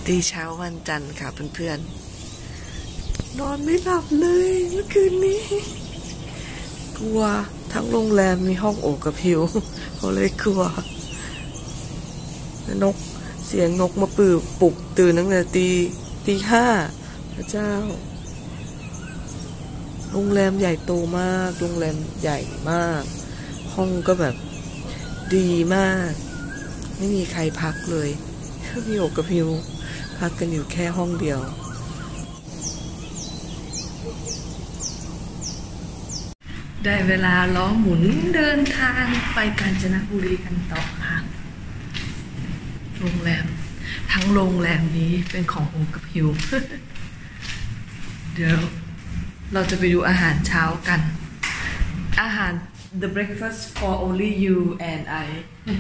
ตีเช้าวันจันทร์ค่ะเพื่อนๆนอนไม่หลับเลยเมื่อคืนนี้กลัวทั้งโรงแรมมีห้องโอกับพิวเขาเลยกลัวนกเสียงนกมาปลุกตื่นตั้งแต่ตีห้าพระเจ้าโรงแรมใหญ่โตมากโรงแรมใหญ่มากห้องก็แบบดีมากไม่มีใครพักเลยมีโอกับพิวพักกันอยู่แค่ห้องเดียวได้เวลาล้อหมุนเดินทางไปกาญจนบุรีกันต่อค่ะโรงแรมทั้งโรงแรมนี้เป็นของโอกับพิว เดี๋ยวเราจะไปดูอาหารเช้ากันอาหาร The breakfast for only you and I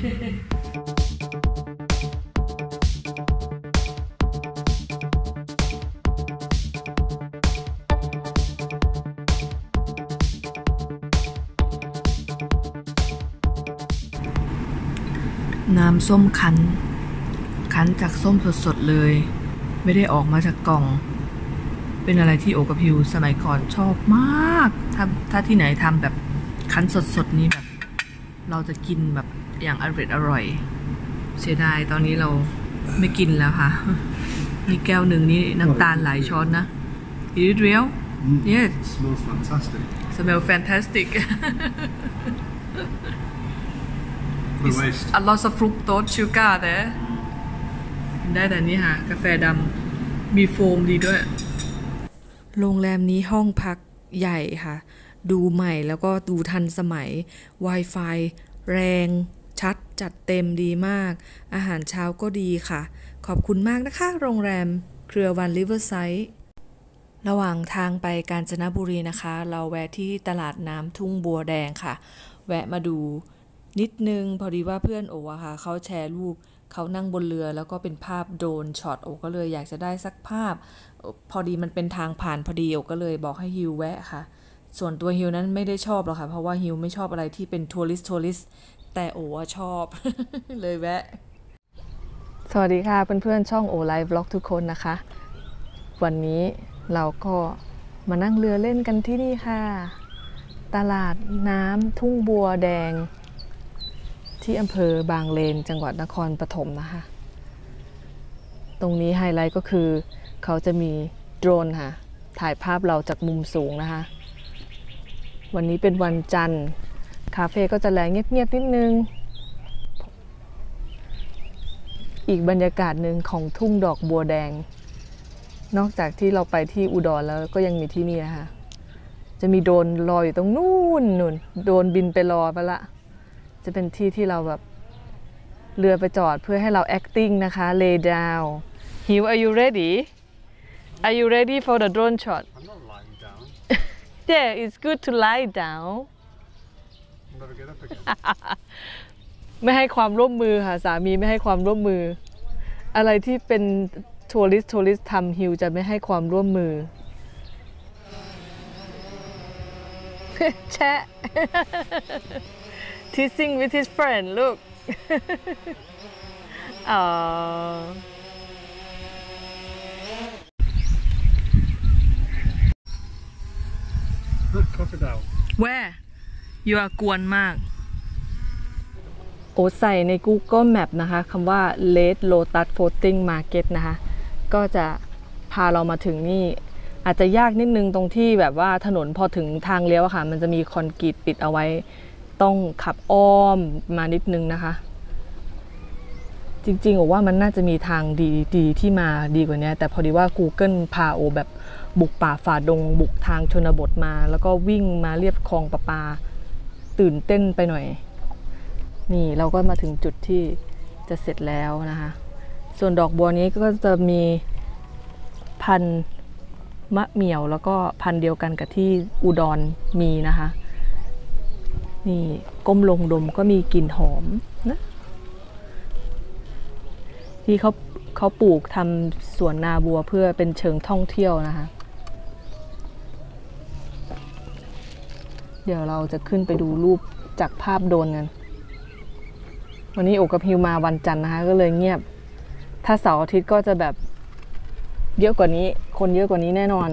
น้ำส้มคั้นจากส้มสดๆเลยไม่ได้ออกมาจากกล่องเป็นอะไรที่โอกับพิวสมัยก่อนชอบมากถ้าที่ไหนทำแบบคั้นสดๆนี้แบบเราจะกินแบบอย่างอร่อยเสียดายตอนนี้เราไม่กินแล้วค่ะนี่แก้วหนึ่งนี่น้ำตาลหลายช้อนนะ Is it real? Yes. Smells fantastic. Smell fantastic. It's a lot of fructose sugar there ได้แต่นี่ค่ะกาแฟดำมีโฟมดีด้วยโรงแรมนี้ห้องพักใหญ่ค่ะดูใหม่แล้วก็ดูทันสมัย Wi-Fi แรงชัดจัดเต็มดีมากอาหารเช้าก็ดีค่ะขอบคุณมากนะคะโรงแรมเครือวันริเวอร์ไซด์ระหว่างทางไปกาญจนบุรีนะคะเราแวะที่ตลาดน้ำทุ่งบัวแดงค่ะแวะมาดูนิดนึงพอดีว่าเพื่อนโออะค่ะเขาแชร์รูปเขานั่งบนเรือแล้วก็เป็นภาพโดรนช็อตโอก็เลยอยากจะได้สักภาพพอดีมันเป็นทางผ่านพอดีโอก็เลยบอกให้ฮิวแวะค่ะส่วนตัวฮิวนั้นไม่ได้ชอบหรอกค่ะเพราะว่าฮิวไม่ชอบอะไรที่เป็นทัวริสต์แต่โอชอบ เลยแวะสวัสดีค่ะเพื่อนๆช่องโอไลฟ์บล็อกทุกคนนะคะวันนี้เราก็มานั่งเรือเล่นกันที่นี่ค่ะตลาดน้ำทุ่งบัวแดงที่อำเภอบางเลนจังหวัดนครปฐมนะคะตรงนี้ไฮไลท์ก็คือเขาจะมีโดรนค่ะถ่ายภาพเราจากมุมสูงนะคะวันนี้เป็นวันจันทร์คาเฟ่ก็จะแลเงียบๆนิดนึงอีกบรรยากาศหนึ่งของทุ่งดอกบัวแดงนอกจากที่เราไปที่อุดรแล้วก็ยังมีที่นี่นะคะจะมีโดรนลอยอยู่ตรงนู่นโดรนบินไปรอไปละจะเป็นที่ที่เราแบบเรือไปจอดเพื่อให้เรา acting นะคะ lay down Hugh are you ready for the drone shot I'm not lying down. Yeah it's good to lie down Never get up again. ไม่ให้ความร่วมมือค่ะสามีไม่ให้ความร่วมมืออะไรที่เป็นทัวริสต์ทำฮิวจะไม่ให้ความร่วมมือแชะ teasing with his friend look อ๋อ Look, crocodile. Where you are กวนมากโอใส่ใน Google Map นะคะคำว่า Red Lotus Floating Market นะคะก็จะพาเรามาถึงนี่อาจจะยากนิดนึงตรงที่แบบว่าถนนพอถึงทางเลี้ยวอะค่ะมันจะมีคอนกรีตปิดเอาไว้ต้องขับอ้อมมานิดนึงนะคะจริงๆว่ามันน่าจะมีทางดีที่มาดีกว่านี้แต่พอดีว่า Google พาโอแบบบุกป่าฝ่าดงบุกทางชนบทมาแล้วก็วิ่งมาเรียบคลองประปาตื่นเต้นไปหน่อยนี่เราก็มาถึงจุดที่จะเสร็จแล้วนะคะส่วนดอกบัวนี้ก็จะมีพันธุ์มะเหมี่ยวแล้วก็พันธุ์เดียวกันกับที่อุดรมีนะคะนี่ก้มลงดมก็มีกลิ่นหอมนะที่เขาปลูกทำสวนนาบัวเพื่อเป็นเชิงท่องเที่ยวนะคะเดี๋ยวเราจะขึ้นไปดูรูปจากภาพโดรนกันวันนี้โอกับฮิวมาวันจันทร์นะคะก็เลยเงียบถ้าเสาร์อาทิตย์ก็จะแบบเยอะกว่านี้คนเยอะกว่านี้แน่นอน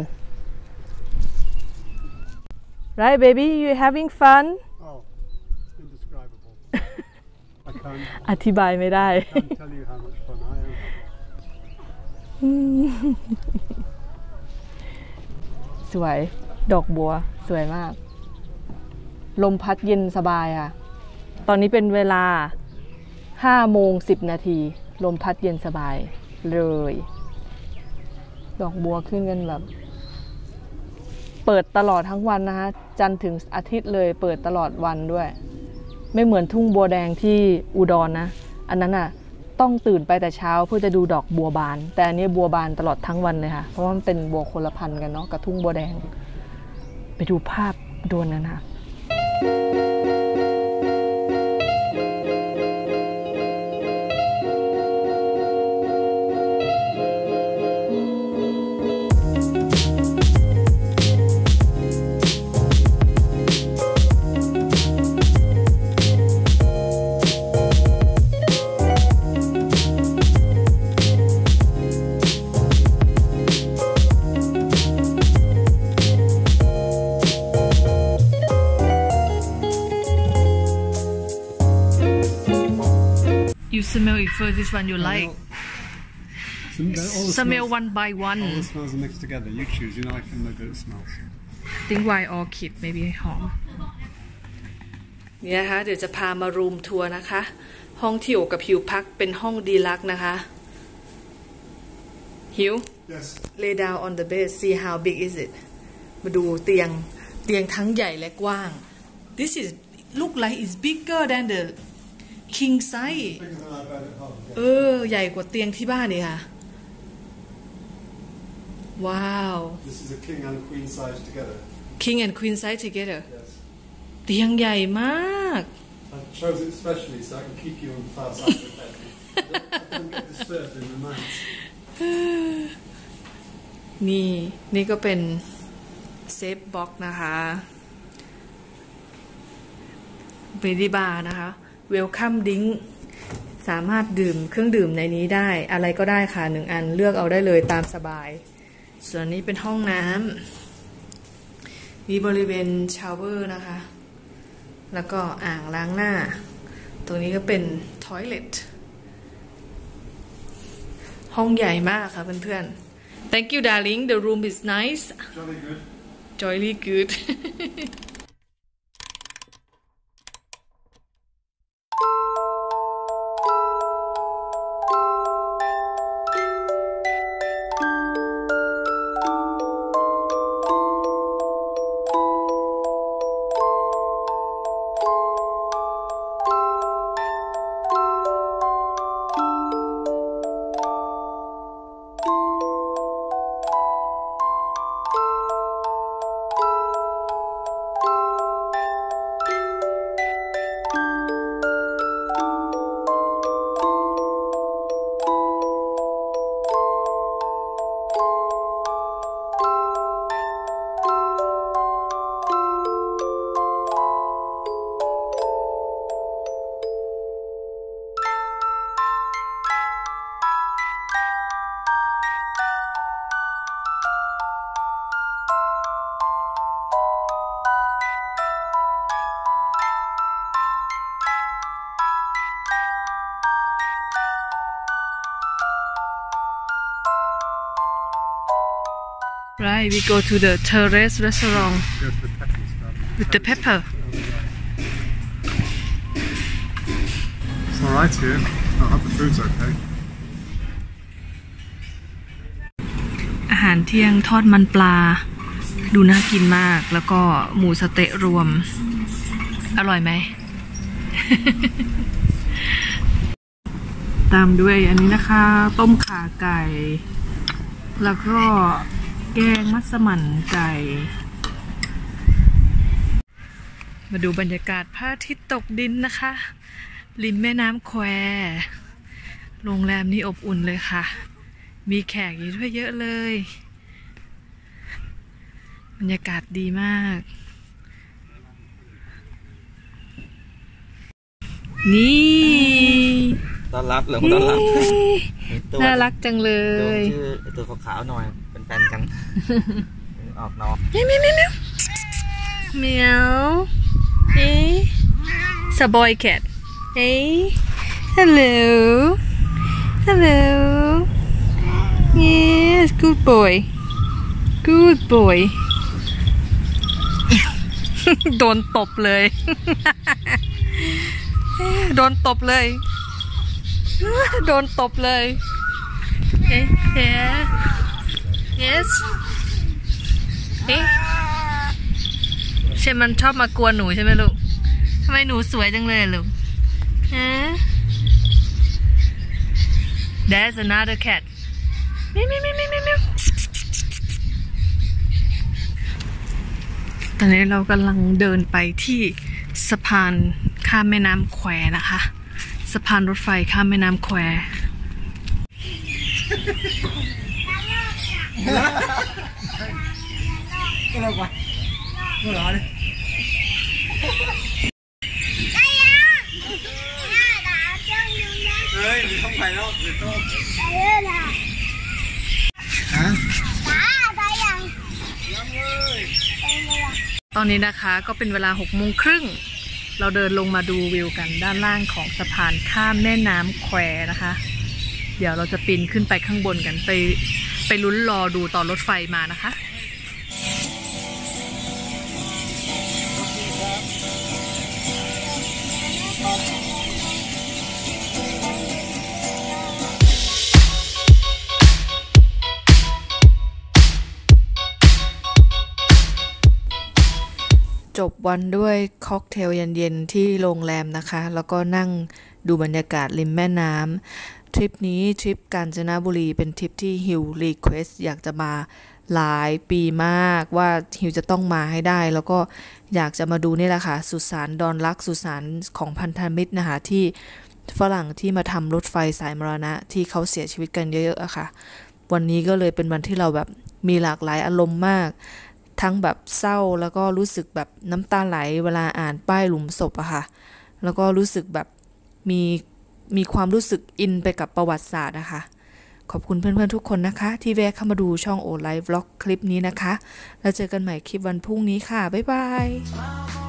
Right baby you having fun Oh, indescribable. I can't อธิบายไม่ได้ tell you how much fun I am having. สวยดอกบัวสวยมากลมพัดเย็นสบายค่ะตอนนี้เป็นเวลา5:10 นาทีลมพัดเย็นสบายเลยดอกบัวขึ้นกันแบบเปิดตลอดทั้งวันนะคะจันทร์ถึงอาทิตย์เลยเปิดตลอดวันด้วยไม่เหมือนทุ่งบัวแดงที่อุดร นะอันนั้นอ่ะต้องตื่นไปแต่เช้าเพื่อจะดูดอกบัวบานแต่อันนี้บัวบานตลอดทั้งวันเลยค่ะเพราะว่ามันเป็นบัวคนละพันธุ์กันเนาะกับทุ่งบัวแดงไปดูภาพดวนนั้นค่ะYou smell it first. This one you like. Smell one by one. All the smells are mixed together. You choose. You know I can know good it smells. Think white orchid maybe หอมเนี่ยนะคะเดี๋ยวจะพามารูมทัวร์นะคะห้องที่โอกับฮิวพักเป็นห้องดีลักซ์นะคะฮิว Yes. lay down on the bed see how big is it มาดูเตียงทั้งใหญ่และกว้าง This is look like it's bigger than the king size Bigger than our bed at home. ใหญ่กว่าเตียงที่บ้านนี่ค่ะว้าว This is a king and queen size together. king and queen size together Yes. เตียงใหญ่มาก I chose it specially so I can keep you on the far side of the bed. I don't get disturbed in the night. นี่ก็เป็นเซฟบ็อกซ์นะคะเบดี้บาร์นะคะเวลคัมดิ้งสามารถดื่มเครื่องดื่มในนี้ได้อะไรก็ได้ค่ะ1 อันเลือกเอาได้เลยตามสบายส่วนนี้เป็นห้องน้ำมีบริเวณชาวเวอร์นะคะแล้วก็อ่างล้างหน้าตรงนี้ก็เป็นทอยเลทห้องใหญ่มากค่ะเพื่อนๆ Thank you darling the room is nice Jolly good. Jolly good Right, we go to the terrace restaurant Go to the peppers garden. with the pepper. It's alright here. I hope the food's okay. อาหารเที่ยงทอดมันปลาดูน่ากินมากแล้วก็หมูสะเต๊ะรวมอร่อยไหม ตามด้วยอันนี้นะคะต้มข่าไก่แล้วก็แกงมัสมั่นไก่มาดูบรรยากาศพระอาทิตย์ตกดินนะคะริมแม่น้ำแควโรงแรมนี้อบอุ่นเลยค่ะมีแขกอยู่ด้วยเยอะเลยบรรยากาศดีมากนี่ต้อนรับหลงต้อนรับน่ารักจังเลยชื่อตัวขาวๆหน่อยเป็นแฟนกันออกน้องเมียวเมียวเมียวเมียวเฮ้ยสบอยแคทเฮ้ย hello hello yes good boy good boy โดนตบเลยโดนตบเลยโดนตบเลยเอ๊ะ yes เอ๊ะเชมันชอบมากวนหนูใช่ไหมลูกทำไมหนูสวยจังเลยลูกฮะ There's another cat เมียวเมียวเมียวเมียวเมียวตอนนี้เรากำลังเดินไปที่สะพานข้ามแม่น้ำแควนะคะสะพานรถไฟข้ามแม่น้ำแควก็เลยว่าก็ร้อนเลยเฮ้ยมีช่องไฟแล้วหรือต้องตอนนี้นะคะก็เป็นเวลา18:30เราเดินลงมาดูวิวกันด้านล่างของสะพานข้ามแม่น้ำแควนะคะเดี๋ยวเราจะปีนขึ้นไปข้างบนกันไปลุ้นรอดูตอนรถไฟมานะคะจบวันด้วยค็อกเทลเย็นๆที่โรงแรมนะคะแล้วก็นั่งดูบรรยากาศริมแม่น้ำทริปนี้ทริปกาญจนบุรีเป็นทริปที่ฮิวรีเควสอยากจะมาหลายปีมากว่าฮิวจะต้องมาให้ได้แล้วก็อยากจะมาดูนี่แหละค่ะสุสานดอนรักสุสานของพันธมิตรนะคะที่ฝรั่งที่มาทำรถไฟสายมรณะที่เขาเสียชีวิตกันเยอะๆอะค่ะวันนี้ก็เลยเป็นวันที่เราแบบมีหลากหลายอารมณ์มากทั้งแบบเศร้าแล้วก็รู้สึกแบบน้ำตาไหลเวลาอ่านป้ายหลุมศพอะค่ะแล้วก็รู้สึกแบบมีความรู้สึกอินไปกับประวัติศาสตร์นะคะขอบคุณเพื่อนๆทุกคนนะคะที่แวะเข้ามาดูช่องโอไลฟ์วล็อกคลิปนี้นะคะแล้วเจอกันใหม่คลิปวันพรุ่งนี้ค่ะบ๊ายบาย